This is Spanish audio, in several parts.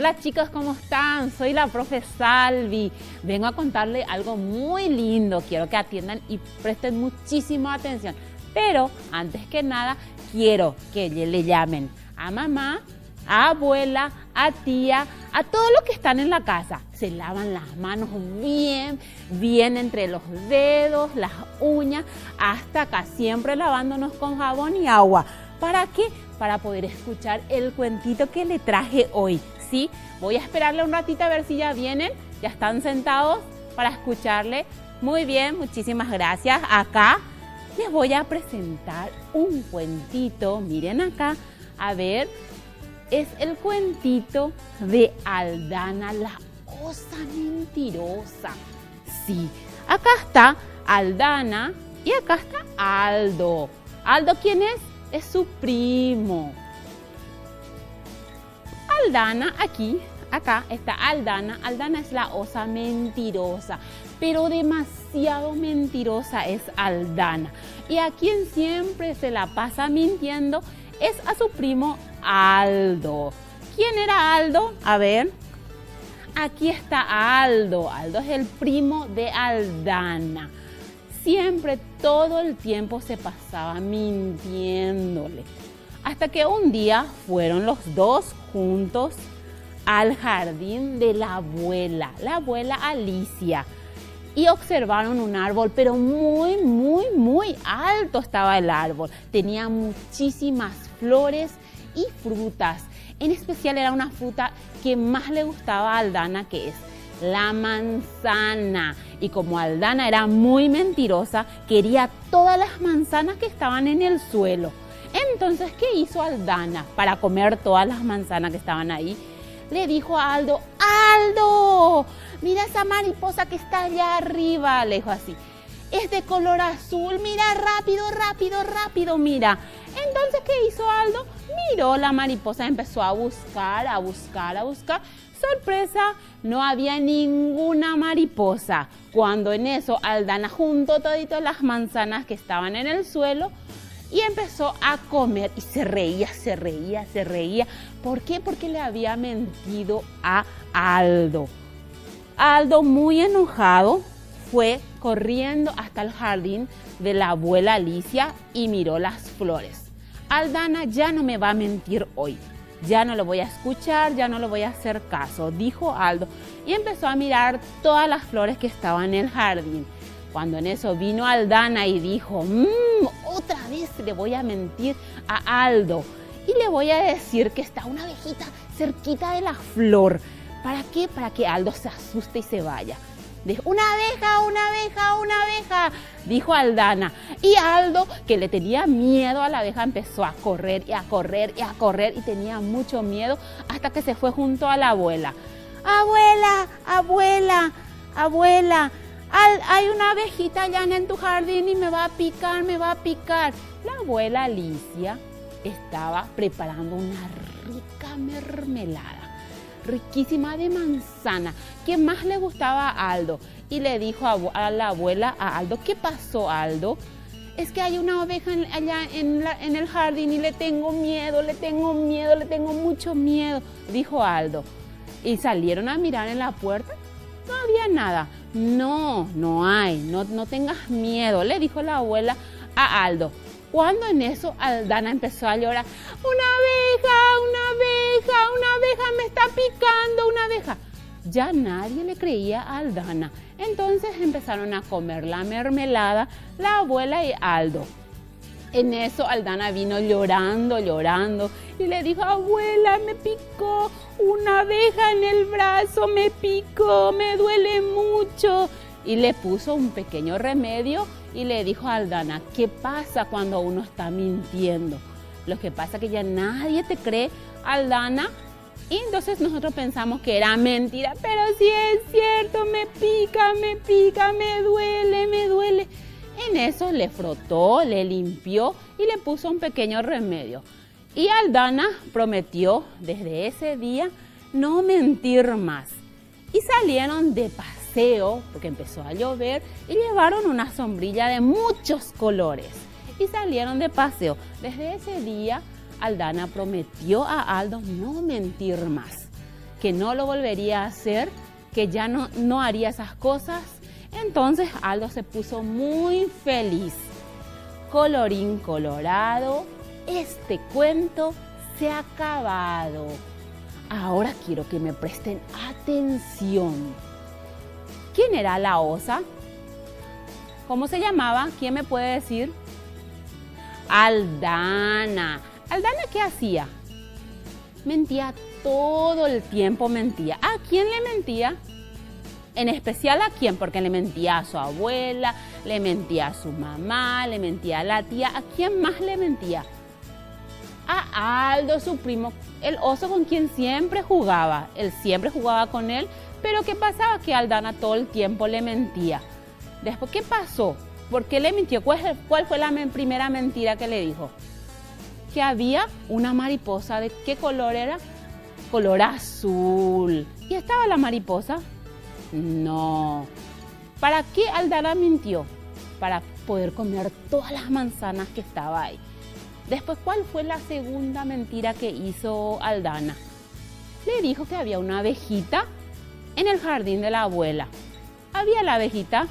Hola chicos, ¿cómo están? Soy la profe Salvi. Vengo a contarles algo muy lindo. Quiero que atiendan y presten muchísima atención. Pero antes que nada, quiero que le llamen a mamá, a abuela, a tía, a todos los que están en la casa. Se lavan las manos bien, bien entre los dedos, las uñas, hasta acá, siempre lavándonos con jabón y agua. ¿Para qué? Para poder escuchar el cuentito que le traje hoy, ¿sí? Voy a esperarle un ratito a ver si ya vienen, ya están sentados para escucharle. Muy bien, muchísimas gracias. Acá les voy a presentar un cuentito, miren acá, a ver, es el cuentito de Aldana, la osa mentirosa. Sí, acá está Aldana y acá está Aldo. ¿Aldo quién es? Es su primo. Aldana, acá está Aldana. Aldana es la osa mentirosa, pero demasiado mentirosa es Aldana. Y a quien siempre se la pasa mintiendo es a su primo Aldo. ¿Quién era Aldo? A ver, aquí está Aldo. Aldo es el primo de Aldana. Siempre, todo el tiempo se pasaba mintiéndole. Hasta que un día fueron los dos juntos al jardín de la abuela Alicia. Y observaron un árbol, pero muy alto estaba el árbol. Tenía muchísimas flores y frutas. En especial era una fruta que más le gustaba a Aldana, que es la manzana. Y como Aldana era muy mentirosa, quería todas las manzanas que estaban en el suelo. Entonces, ¿qué hizo Aldana para comer todas las manzanas que estaban ahí? Le dijo a Aldo: ¡Aldo! Mira esa mariposa que está allá arriba, le dijo así. Es de color azul, mira, rápido, mira. Entonces, ¿qué hizo Aldo? Miró la mariposa, empezó a buscar. ¡Sorpresa! No había ninguna mariposa. Cuando en eso Aldana juntó toditas las manzanas que estaban en el suelo y empezó a comer y se reía. ¿Por qué? Porque le había mentido a Aldo. Aldo, muy enojado, fue corriendo hasta el jardín de la abuela Alicia y miró las flores. Aldana ya no me va a mentir hoy. Ya no lo voy a escuchar, ya no le voy a hacer caso, dijo Aldo, y empezó a mirar todas las flores que estaban en el jardín. Cuando en eso vino Aldana y dijo: otra vez le voy a mentir a Aldo y le voy a decir que está una abejita cerquita de la flor. ¿Para qué? Para que Aldo se asuste y se vaya. Dijo: una abeja, dijo Aldana. Y Aldo, que le tenía miedo a la abeja, empezó a correr y tenía mucho miedo hasta que se fue junto a la abuela. Abuela, hay una abejita allá en tu jardín y me va a picar. La abuela Alicia estaba preparando una rica mermelada, riquísima de manzana, que más le gustaba a Aldo. Y le dijo a la abuela a Aldo: ¿qué pasó, Aldo? Es que hay una oveja allá en el jardín y le tengo mucho miedo, dijo Aldo. Y salieron a mirar en la puerta. No había nada. No hay, no tengas miedo, le dijo la abuela a Aldo. Cuando en eso Aldana empezó a llorar: una abeja, me está picando una abeja. Ya nadie le creía a Aldana. Entonces empezaron a comer la mermelada, la abuela y Aldo. En eso Aldana vino llorando y le dijo: abuela, me picó una abeja en el brazo, me picó, me duele mucho. Y le puso un pequeño remedio y le dijo a Aldana: ¿qué pasa cuando uno está mintiendo? Lo que pasa es que ya nadie te cree, Aldana. Y entonces nosotros pensamos que era mentira, pero sí es cierto, me pica, me duele. En eso le frotó, le limpió y le puso un pequeño remedio. Y Aldana prometió desde ese día no mentir más. Y salieron de paseo, porque empezó a llover, y llevaron una sombrilla de muchos colores. Y salieron de paseo. Desde ese día Aldana prometió a Aldo no mentir más. que no lo volvería a hacer, que ya no haría esas cosas. Entonces Aldo se puso muy feliz. Colorín colorado, este cuento se ha acabado. Ahora quiero que me presten atención. ¿Quién era la osa? ¿Cómo se llamaba? ¿Quién me puede decir? Aldana. ¿Aldana qué hacía? Mentía todo el tiempo, mentía. ¿A quién le mentía? En especial ¿a quién? Porque le mentía a su abuela, le mentía a su mamá, le mentía a la tía. ¿A quién más le mentía? A Aldo, su primo, el oso con quien siempre jugaba. Él siempre jugaba con él, pero ¿qué pasaba? Que Aldana todo el tiempo le mentía. Después, ¿qué pasó? ¿Por qué le mintió? ¿Cuál fue la primera mentira que le dijo? Que había una mariposa. ¿De qué color era? Color azul. ¿Y estaba la mariposa? No. ¿Para qué Aldana mintió? Para poder comer todas las manzanas que estaba ahí. Después, ¿cuál fue la segunda mentira que hizo Aldana? Le dijo que había una abejita en el jardín de la abuela. ¿Había la abejita?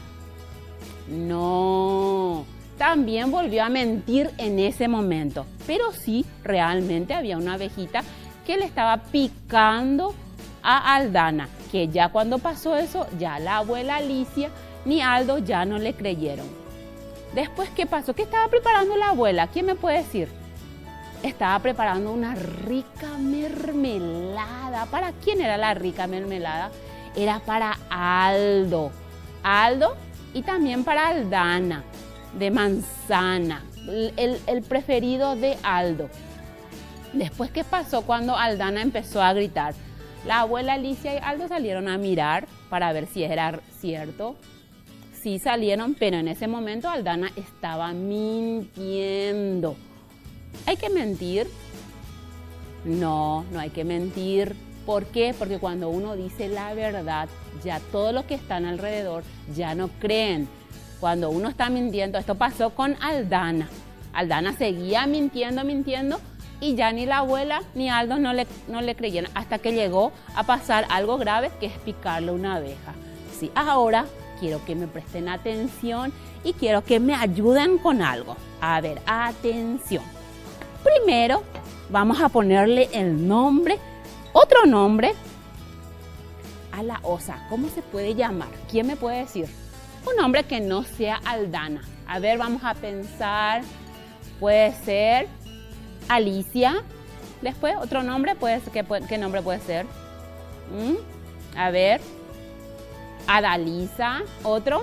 No. También volvió a mentir en ese momento. Pero sí, realmente había una abejita que le estaba picando a Aldana. Que ya cuando pasó eso, ya la abuela Alicia ni Aldo ya no le creyeron. Después, ¿qué pasó? ¿Qué estaba preparando la abuela? ¿Quién me puede decir? Estaba preparando una rica mermelada. ¿Para quién era la rica mermelada? Era para Aldo. Aldo y también para Aldana, de manzana, el preferido de Aldo. Después, ¿qué pasó cuando Aldana empezó a gritar? La abuela Alicia y Aldo salieron a mirar para ver si era cierto. Sí salieron, pero en ese momento Aldana estaba mintiendo. ¿Hay que mentir? No, no hay que mentir. ¿Por qué? Porque cuando uno dice la verdad, ya todo lo que están alrededor ya no creen. Cuando uno está mintiendo, esto pasó con Aldana. Aldana seguía mintiendo y ya ni la abuela ni Aldo no le creyeron hasta que llegó a pasar algo grave, que es picarle una abeja. Sí, ahora quiero que me presten atención y quiero que me ayuden con algo. A ver, atención. Primero vamos a ponerle el nombre, otro nombre a la osa. ¿Cómo se puede llamar? ¿Quién me puede decir? Un nombre que no sea Aldana. A ver, vamos a pensar. Puede ser Alicia. Después, otro nombre, ¿qué nombre puede ser? A ver. Adalisa. ¿Otro?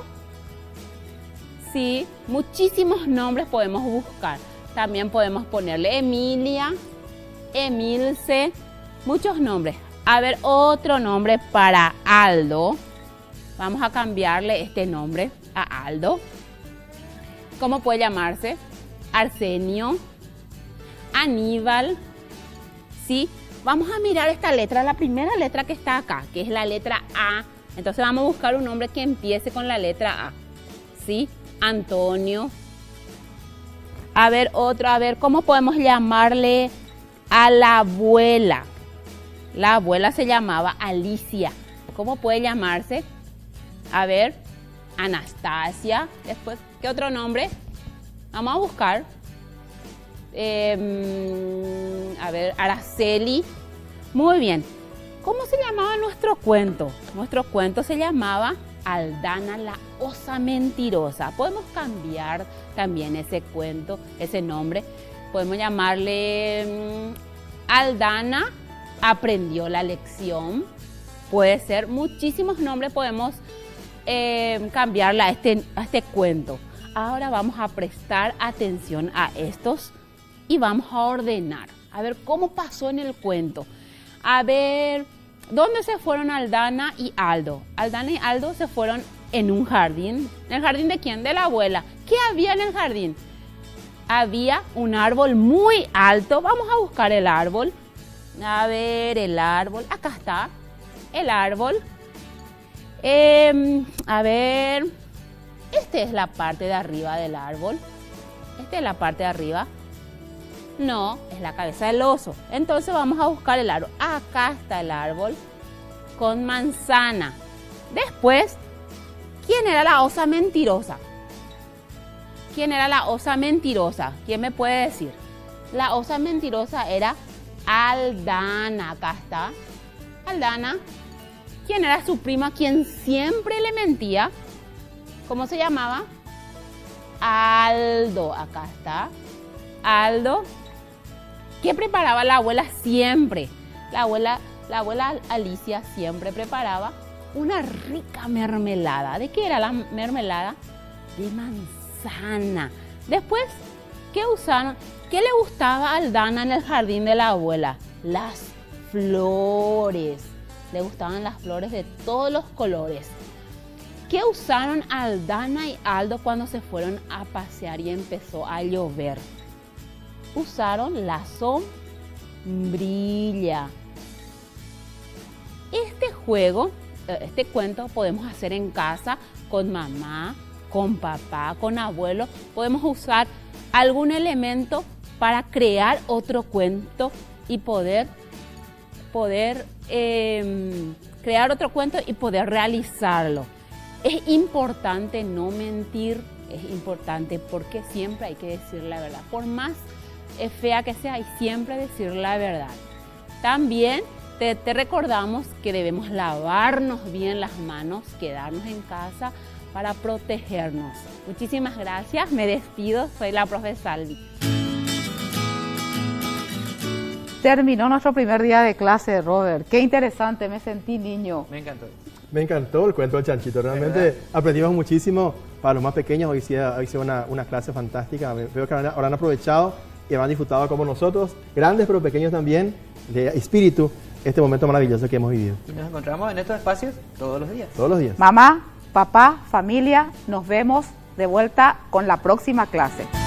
Sí, muchísimos nombres podemos buscar. También podemos ponerle Emilia, Emilce, muchos nombres. A ver, otro nombre para Aldo. Vamos a cambiarle este nombre a Aldo. ¿Cómo puede llamarse? Arsenio, Aníbal. ¿Sí? Vamos a mirar esta letra, la primera letra que está acá, que es la letra A. Entonces vamos a buscar un nombre que empiece con la letra A. ¿Sí? Antonio. A ver, otro, a ver, ¿cómo podemos llamarle a la abuela? La abuela se llamaba Alicia. ¿Cómo puede llamarse? A ver, Anastasia. Después, ¿qué otro nombre? Vamos a buscar. A ver, Araceli. Muy bien. ¿Cómo se llamaba nuestro cuento? Nuestro cuento se llamaba Aldana la osa mentirosa. Podemos cambiar también ese cuento, ese nombre. Podemos llamarle Aldana aprendió la lección. Puede ser, muchísimos nombres podemos cambiarle a este cuento. Ahora vamos a prestar atención a estos y vamos a ordenar. A ver cómo pasó en el cuento. A ver, ¿dónde se fueron Aldana y Aldo? Aldana y Aldo se fueron en un jardín. ¿En el jardín de quién? De la abuela. ¿Qué había en el jardín? Había un árbol muy alto. Vamos a buscar el árbol. A ver, el árbol. Acá está el árbol. A ver, esta es la parte de arriba del árbol. Esta es la parte de arriba. No, es la cabeza del oso. Entonces vamos a buscar el árbol. Acá está el árbol. con manzana. Después, ¿quién era la osa mentirosa? ¿Quién era la osa mentirosa? ¿Quién me puede decir? La osa mentirosa era Aldana. Acá está. Aldana. ¿Quién era su prima? ¿Quién siempre le mentía? ¿Cómo se llamaba? Aldo. Acá está. Aldo. ¿Qué preparaba la abuela siempre? La abuela Alicia siempre preparaba una rica mermelada. ¿De qué era la mermelada? De manzana. Después, ¿qué usaron? ¿Qué le gustaba a Aldana en el jardín de la abuela? Las flores. Le gustaban las flores de todos los colores. ¿Qué usaron Aldana y Aldo cuando se fueron a pasear y empezó a llover? Usaron la sombrilla. Este juego, este cuento podemos hacer en casa con mamá, con papá, con abuelo. Podemos usar algún elemento para crear otro cuento y poder crear otro cuento y poder realizarlo. Es importante no mentir, es importante porque siempre hay que decir la verdad. Por más fea que sea, hay siempre decir la verdad. También te recordamos que debemos lavarnos bien las manos, quedarnos en casa para protegernos. Muchísimas gracias, me despido, soy la profe Salvi. Terminó nuestro primer día de clase, Robert. Qué interesante, me sentí niño. Me encantó. Me encantó el cuento del chanchito, realmente aprendimos muchísimo. Para los más pequeños hoy sí ha sido una clase fantástica. Veo que habrán aprovechado y habrán disfrutado como nosotros, grandes pero pequeños también, de espíritu, este momento maravilloso que hemos vivido. Y nos encontramos en estos espacios todos los días. Todos los días. Mamá, papá, familia, nos vemos de vuelta con la próxima clase.